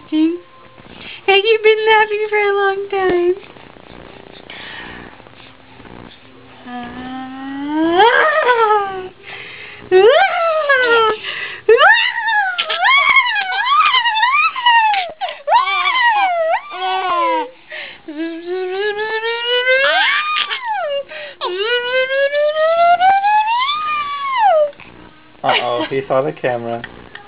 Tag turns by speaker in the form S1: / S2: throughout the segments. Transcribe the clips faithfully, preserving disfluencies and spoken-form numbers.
S1: interesting. Have you been laughing for a long time? Ah.
S2: Uh-oh, he saw the camera.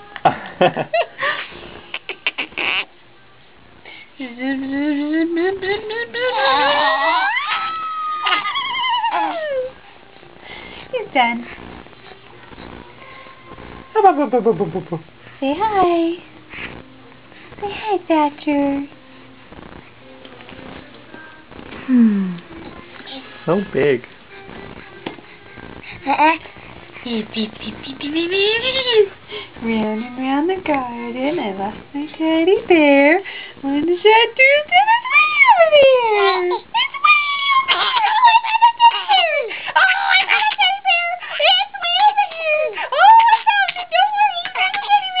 S1: He's done. Say hi. Say hi, Thatcher. Hmm.
S2: So big.
S1: Beep, beep, beep, beep, beep, beep, beep. Round and round the garden, I lost my teddy bear. When the Thatcher's in his way over there. It's way over here. Oh, I found a teddy bear. Oh, I found a teddy bear. It's way over here. Oh, I found it. Don't worry, you found a teddy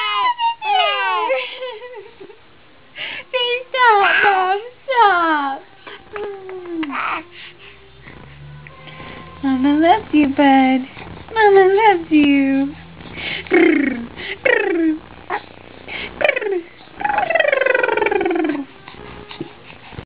S1: bear. Say stop, Mom. Stop. Mama loves you, bud. Mama loves you. Brr, brr.